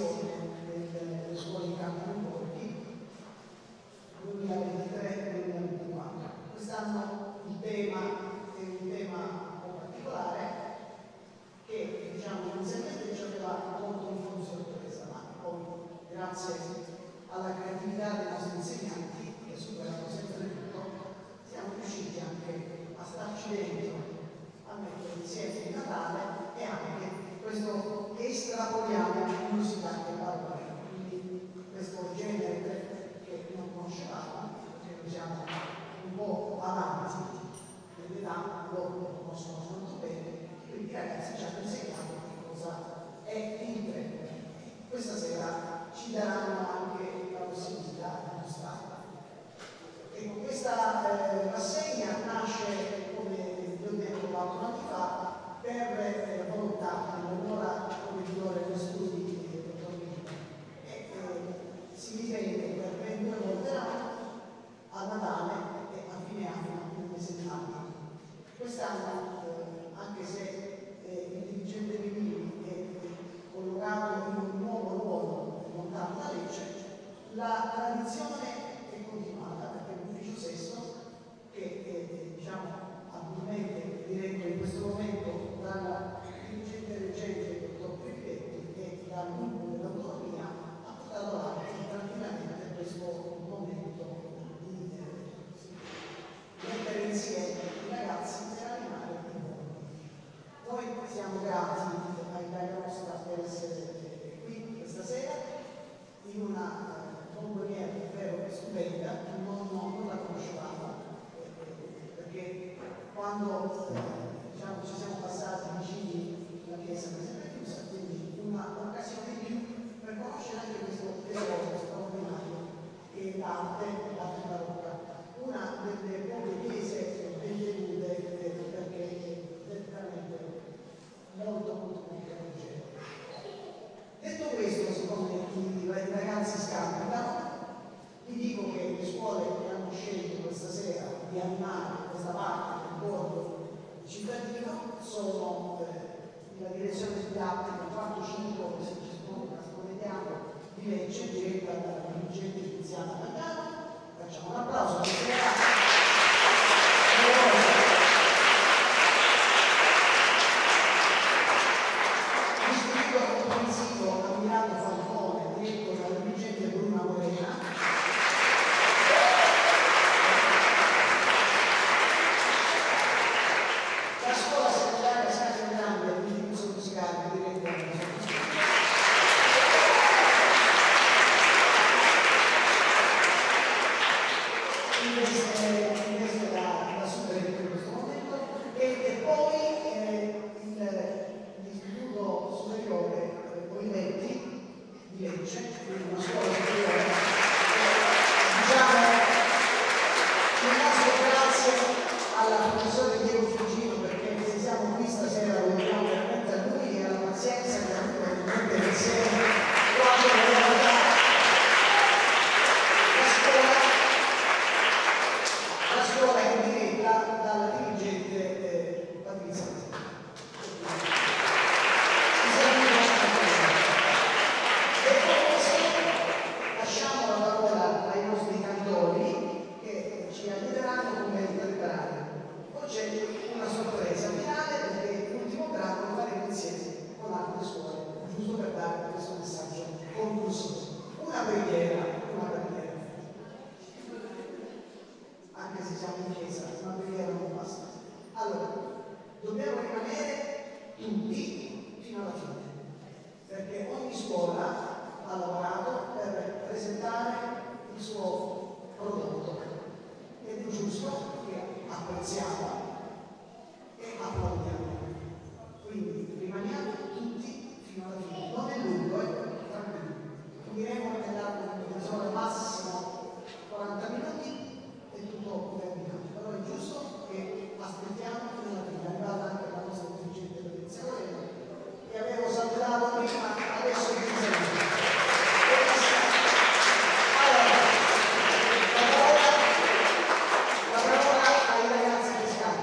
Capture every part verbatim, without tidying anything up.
gestione delle scuole di Campo Borghi duemilaventitré duemilaventiquattro. Quest'anno il tema è un tema un po' particolare che diciamo inizialmente ci aveva molto in fondo sorpresa, ma poi grazie alla creatività dei nostri insegnanti che superano sempre tutto siamo riusciti anche a starci dentro, a mettere insieme il Natale e anche questo estrapoliamo inclusive anche parole, quindi questo genere che non conoscevamo, perché noi siamo un po' avanti nell'età, loro lo conoscono molto bene, quindi i ragazzi ci hanno insegnato che cosa è il trend. Questa sera ci daranno anche la possibilità di mostrarla. E con questa eh, rassegna nasce, come vi ho detto quattro anni fa, per eh, volontà, allora come direttore degli studi di dottor Vita. E eh, si ritiene per ben due volte l'anno, a Natale e a fine anno, nel mese di maggio. Quest'anno, eh, anche se eh, il dirigente Rimini è collocato in un nuovo ruolo lontano da legge, la tradizione è continuata perché l'ufficio sesto, che è diciamo, attualmente diretto in questo momento dal dirigente reggente il dottor Privetti e dal gruppo dell'autonomia, ha portato avanti tranquillamente questo momento di mettere insieme i ragazzi per animare il mondo. Noi siamo grati a Italia Nostra per essere qui questa sera in una bomboniera davvero stupenda, non, non la conoscevamo eh, perché quando eh, diciamo, ci siamo passati vicini la chiesa che è sempre chiusa, quindi un'occasione in più per conoscere anche questo tesoro straordinario che è l'arte, l'arte barocca, una delle poche chiese benvenute perché è veramente molto molto molto leggero. Detto questo, siccome i ragazzi scappano, vi dico che le scuole che hanno scelto questa sera di animare questa parte del bordo cittadino sono eh, la direzione didattica quattro cinque, come si vediamo, di legge diretta dalla dirigente Tiziana Pagano. Facciamo un applauso per sera. La parola ai ragazzi che scappano.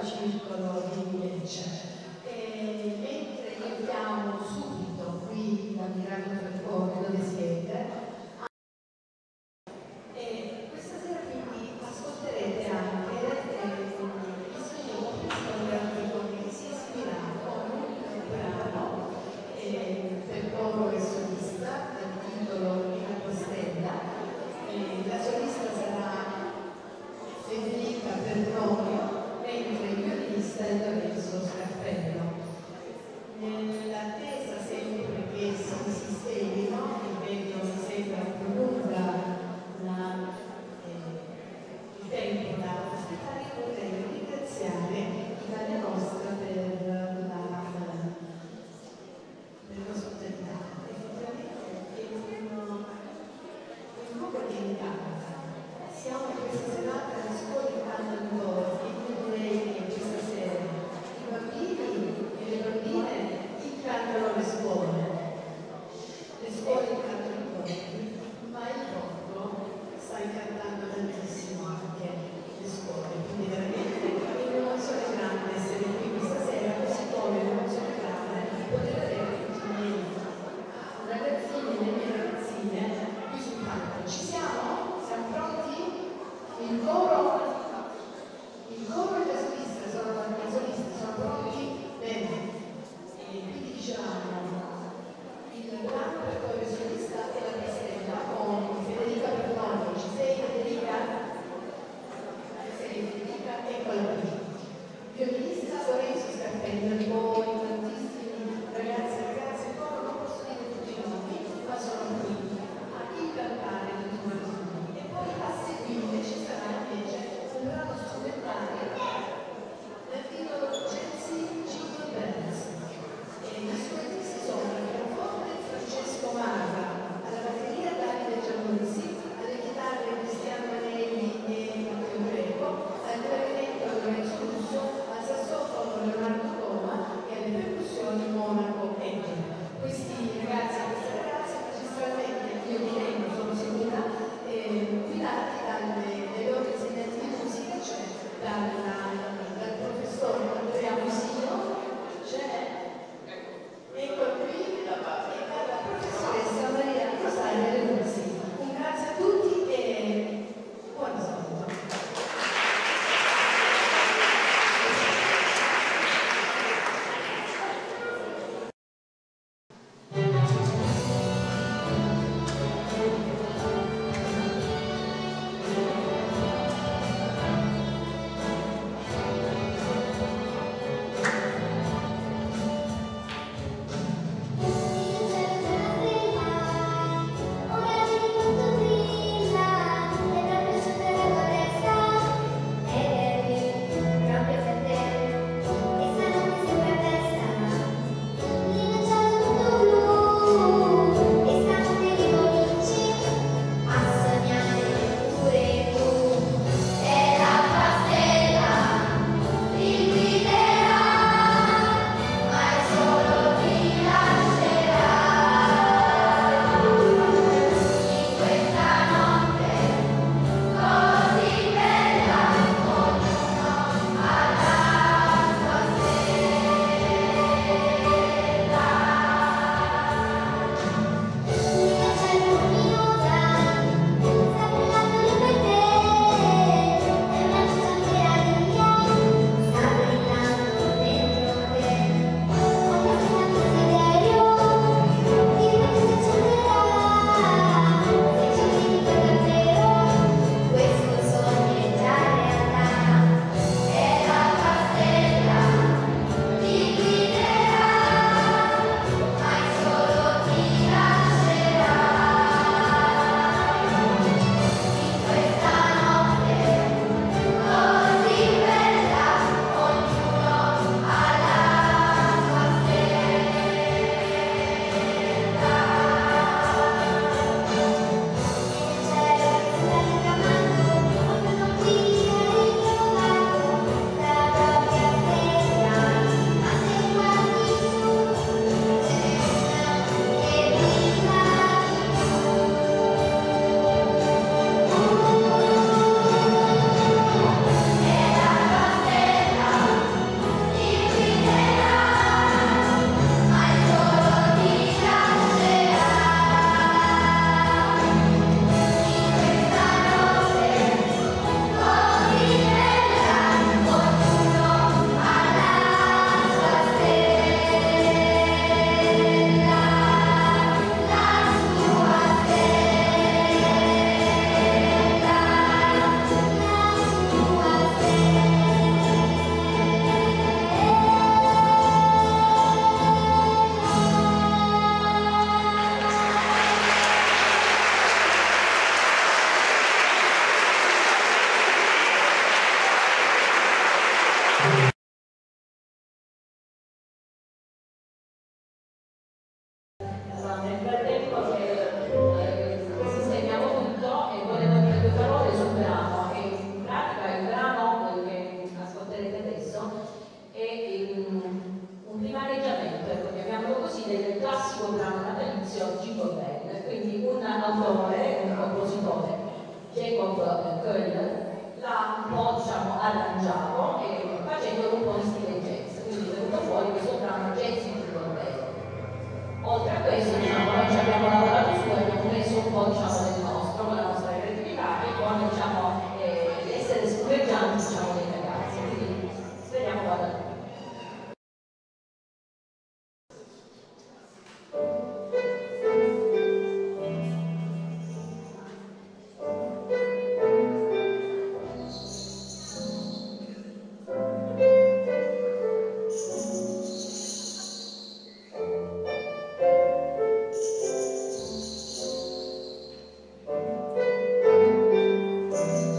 circolo di Lecce. E mentre andiamo subito qui da Milano Treccone, dove siete, e questa sera quindi ascolterete anche il suo che si è ispirato a un brano eh, per coro e solista del titolo Nina Postella. Eh, la solista sarà Federica Pernonio, mentre il violinista è Lorenzo Scarpini. arrangiato e facendolo un po' in stile jazz, quindi è venuto fuori questo brano Jazz in Bordello. Oltre a questo, diciamo, noi ci abbiamo lavorato su e abbiamo messo un po', diciamo, del nostro, con la nostra creatività e con, diciamo, eh, l'essere spumeggianti, diciamo, dei ragazzi, quindi speriamo vada bene. Thank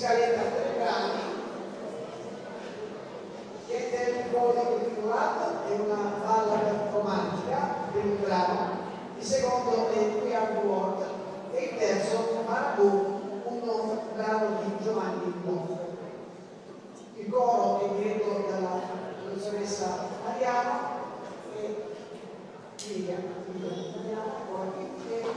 scaletta a tre brani, che è il codice di Murat, è una balla romantica per un brano, il secondo è We Are the World e il terzo Marabù, un brano di Giovanni Blanco. Il coro è diretto dalla professoressa Mariano e Lidia, Mariano, poi, e, e, e,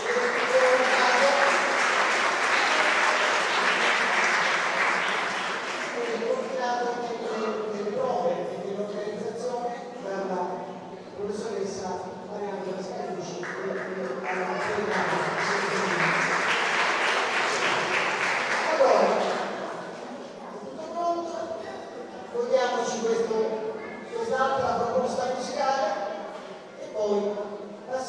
e coordinato nelle prove e nell'organizzazione dalla professoressa Mariano Trascarici e alla Federazione. Togliamoci quest'altra proposta musicale e poi la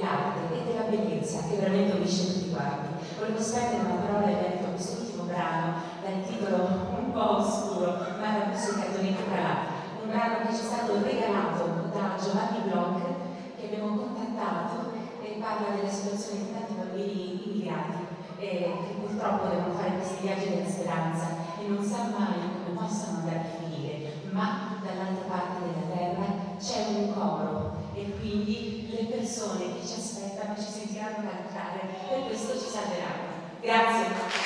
dell'arte e della bellezza che veramente unisce tutti quanti. Volevo spendere una parola in merito a quest'ultimo brano dal titolo un po' oscuro, ma la musica di Tony Calà, un brano che ci è stato regalato da Giovanni Bloch, che abbiamo contattato, e parla della situazione di tanti bambini immigrati eh, che purtroppo devono fare questi viaggi della speranza e non sanno mai come possano andare a finire, ma dall'altra parte della terra c'è un coro e quindi le persone che ci aspettano ci sentiranno cantare, per questo ci salveranno. Grazie.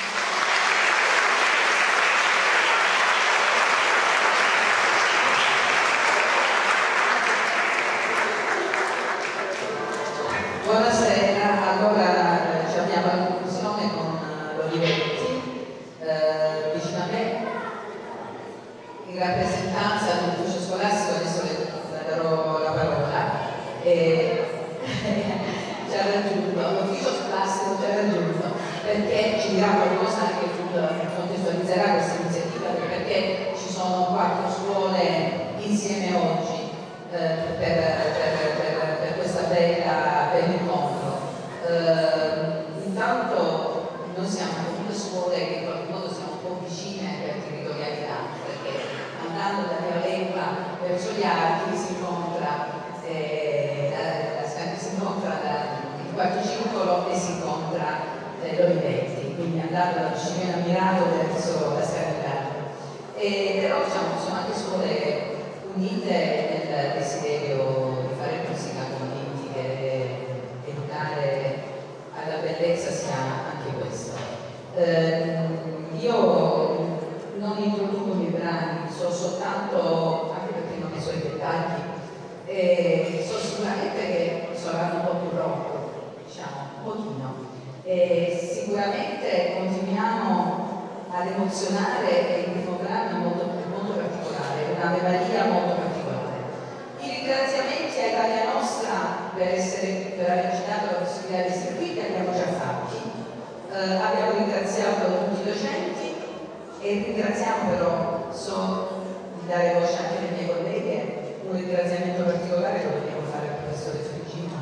Buonasera, allora ci abbiamo la conclusione con l'Olivetti, eh, vicino a me, in rappresentanza dell'ufficio scolastico. Adesso le darò la parola. E, ci ha raggiunto, l'ufficio scolastico ci ha raggiunto perché ci dirà qualcosa anche sul, contestualizzerà questa iniziativa, perché ci sono quattro scuole insieme oggi eh, per, per, per, per questa bella incontro. Eh, intanto noi siamo comunque scuole che in qualche modo siamo un po' vicine per territorialità, perché andando da Via Lengua verso gli Archi si incontra eh, la, la, si incontra la, il quarto circolo e si incontra eh, l'Olivetti, quindi andando da Cimena Mirato verso la Scaraviglia. E però diciamo, sono anche scuole unite nel desiderio di fare musica, convinti che educare alla bellezza sia anche questo. Eh, io non introduco i miei brani, so soltanto, anche perché non ne so i dettagli, e so sicuramente che saranno un po' più rock, diciamo, un pochino. E sicuramente continuiamo ad emozionare e il primo brano è molto, molto particolare, un'Ave Maria molto particolare. I ringraziamenti a Italia Nostra per, essere, per averci dato la possibilità di essere qui, li abbiamo già fatti. Eh, abbiamo ringraziato tutti i docenti e ringraziamo però, so di dare voce anche alle mie colleghe, un ringraziamento particolare lo dobbiamo fare al professore Friggino.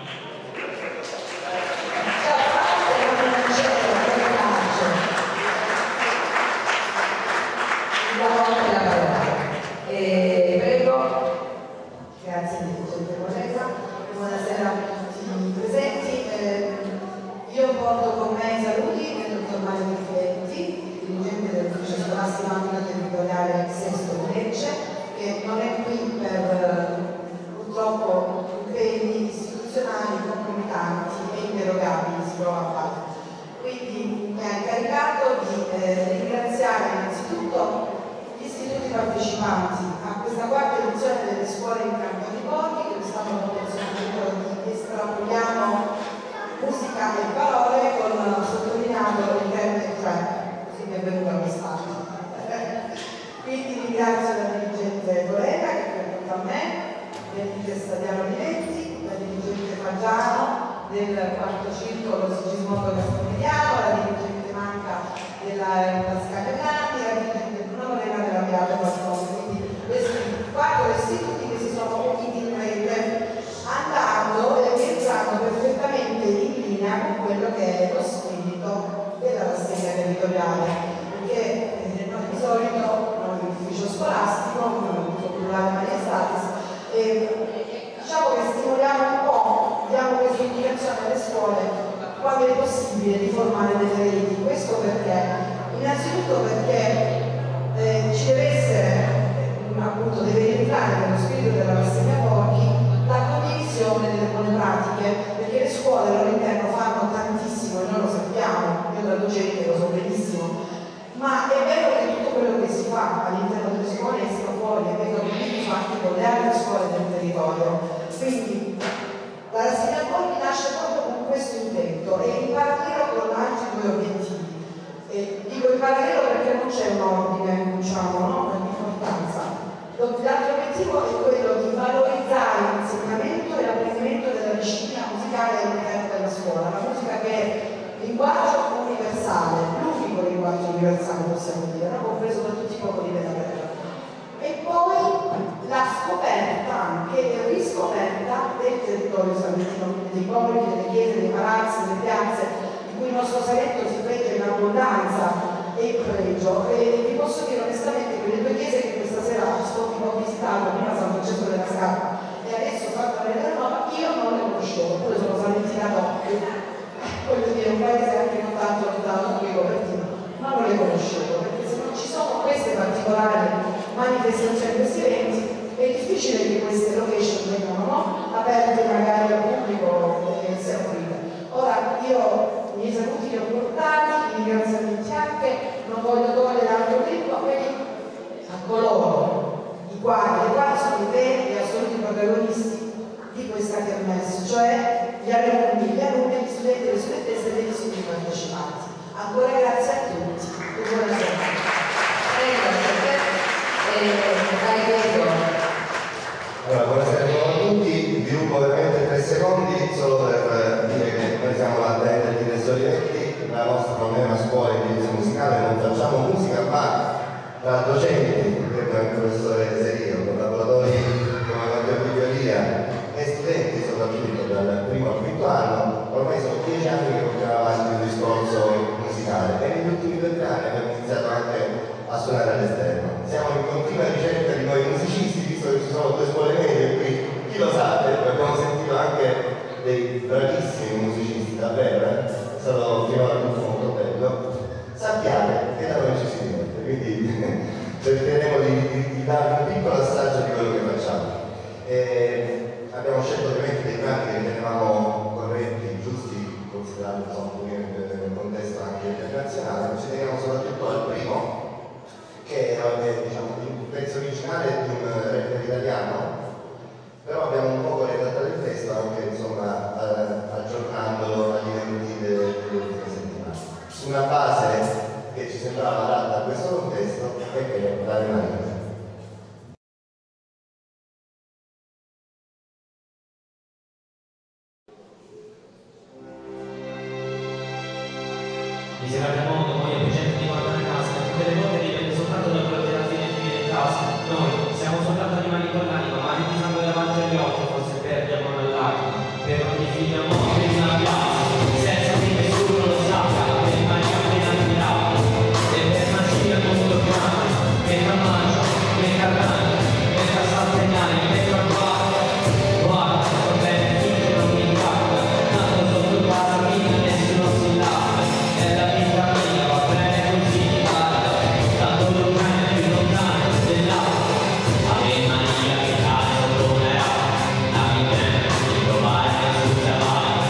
E prego. Grazie dirigente collega, buonasera a tutti i presenti. Eh, io porto con me i saluti del dottor Mario Olivetti, dirigente dell'ufficio scolastico anche territoriale Sesto di Lecce, che non è qui per purtroppo impegni istituzionali concomitanti e inderogabili, si trova a fare. Quindi mi ha incaricato di eh, ringraziare innanzitutto gli istituti partecipanti a questa quarta edizione delle scuole in campo di Borghi, che quest'anno con il di estrapoliamo musica e parole con sottolineato il termine trap, così mi è venuta quest'anno. Quindi ringrazio la dirigente collega che è venuta a me, del Stadiano Olivetti, la dirigente Fagiano del quarto circolo Sigismondo Castigliano, la dirigente Manca della Scaglia Grandi, la dirigente Bruno Morena della Beata Quattrone. Quindi questi quattro istituti che si sono uniti in rete, andando e entrando perfettamente in linea con quello che è lo spirito della rassegna territoriale, perché eh, noi di solito, noi l'ufficio scolastico, l'ufficio plurale Maria Statis, eh, diciamo che stimoliamo un po', diamo questa indicazione alle scuole quando è possibile di formare delle reti. Questo perché? Innanzitutto perché eh, ci deve essere, eh, appunto, deve rientrare nello spirito della rassegna Borghi la condivisione delle buone pratiche, perché le scuole al loro interno fanno tantissimo e noi lo sappiamo, io da docente lo so benissimo, ma è vero che tutto quello che si fa all'interno delle scuole esca fuori, è vero che si fa anche con le altre scuole del territorio. Quindi la rassegna Borghi nasce proprio con questo intento e in parallelo con altri due obiettivi. E dico in parallelo perché non c'è un ordine, diciamo, no? L'importanza. L'altro obiettivo è quello di valorizzare l'insegnamento e l'apprendimento della disciplina musicale all'interno della scuola, la musica che è linguaggio universale, l'unico linguaggio universale possiamo dire, no? Compreso da tutti i popoli della terra. E poi la scoperta, anche riscoperta del territorio salentino. dei borghi, delle chiese, dei palazzi, delle piazze, di cui il nostro Salento si prende in abbondanza e in pregio. E vi posso dire onestamente che le due chiese che questa sera ho visitato, prima San Francesco della Scala e adesso Santa Maria della Nova, io non le conoscevo, pure sono salentina d'occhio, voglio dire, un paese anche non tanto lontano qui Copertino, ma non le conoscevo, perché se non ci sono queste particolari manifestazioni, questi eventi, è difficile che queste location vengano, no? Aperte magari al pubblico e seguite. Ora io i miei saluti li ho portati, i ringraziamenti anche, non voglio togliere altro tempo a quelli, a coloro i quali, i quali sono i veri e assoluti protagonisti di questa kermesse, cioè gli alunni, gli alunni, gli studenti e le studentesse degli istituti partecipanti. Ancora grazie a tutti e buonasera. Allora, buonasera a tutti, vi rubo veramente tre secondi solo per dire che noi siamo la band di Tesorinetti, la nostra non è una scuola di indirizzo musicale, non facciamo musica, ma tra docenti, come il professore Serio, collaboratori come Matteo Bigliolia e studenti soprattutto dal primo al quinto anno, ormai sono dieci anni che portiamo avanti un discorso musicale e negli ultimi due anni abbiamo iniziato anche a suonare all'esterno. Siamo in continua ricerca di nuovi musicisti, visto che ci sono due scuole medie qui, chi lo sa, abbiamo sentito anche dei bravissimi musicisti, davvero, eh? È stato finora tutto molto bello. Sappiate che da noi ci si diverte, quindi cercheremo di, di, di darvi un piccolo assaggio di quello che facciamo. E abbiamo scelto ovviamente dei brani che ritenevamo corretti, giusti, considerati nel contesto anche internazionale, ci teniamo soprattutto al primo, che era diciamo, un pezzo originale di un rapper italiano, però abbiamo un po' redattato il testo anche insomma aggiornandolo agli eventi delle ultime settimane. Su una base che ci sembrava adatta a questo contesto e che la rimane. Mi sembra che al mondo poi è gente di guardare a casa, tutte le volte dipende soltanto da quello che la fine ci viene in casa. Noi siamo soltanto animali con l'anima, ma di sangue davanti agli occhi, forse perdiamo una lacrima. Per ogni figlio morto in una piazza, senza che nessuno lo sappia, per mai appena ammirato. E per una scia tutto piano, che non mangia, che carrana, che fa saltegnare, che fa guarda. Guarda, sto bene, finché non mi guarda, tanto sotto casa mia nessuno si lava. E la vita mia va bene così, guarda, tanto lontano più lontano dell'altro. Ave Maria che cazzo tornerà, la vita è di trovare la scusa vai.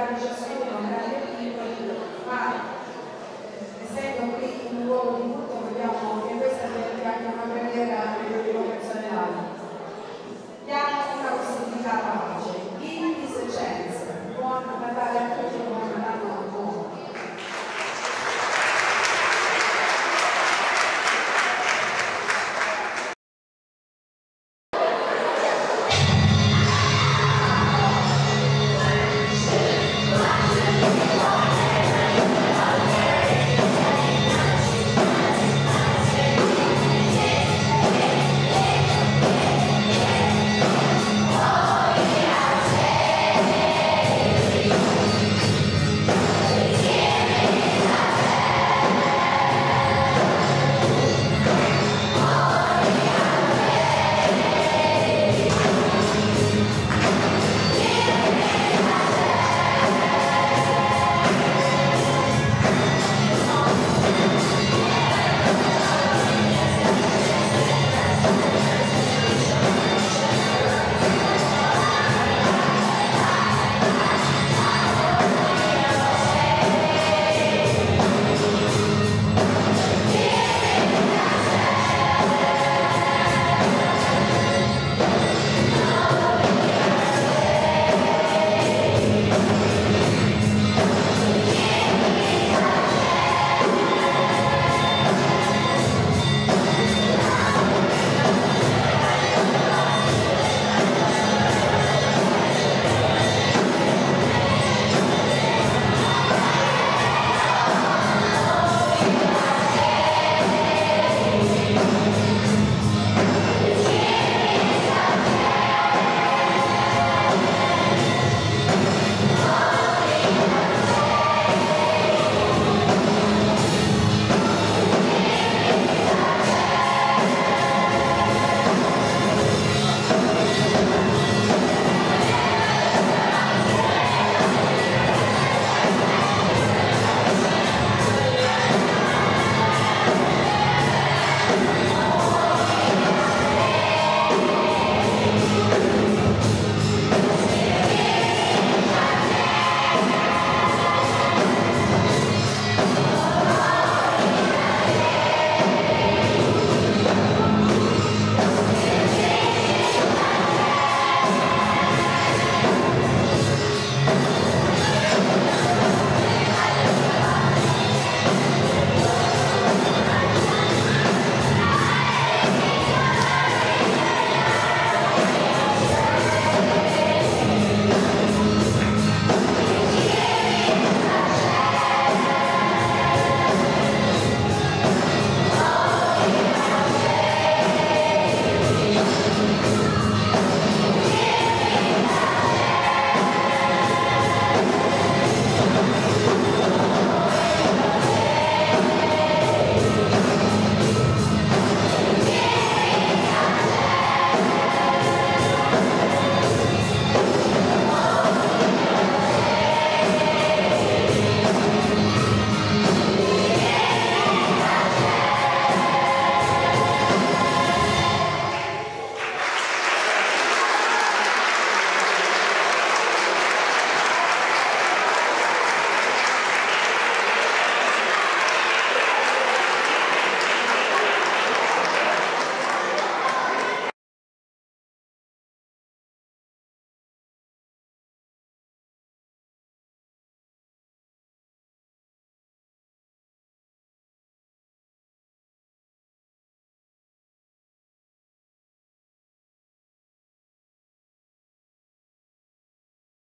dare diciassette